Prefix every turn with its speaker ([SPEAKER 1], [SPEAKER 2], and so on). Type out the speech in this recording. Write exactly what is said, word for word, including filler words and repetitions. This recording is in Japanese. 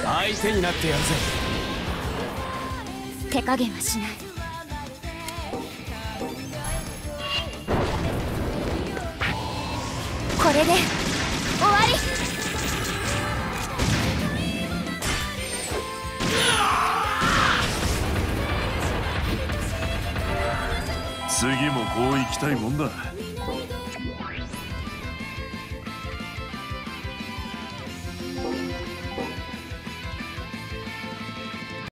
[SPEAKER 1] 相手になってやるぜ。
[SPEAKER 2] 手加減はしない。これで終わり。
[SPEAKER 3] 次もこう行きたいもんだ。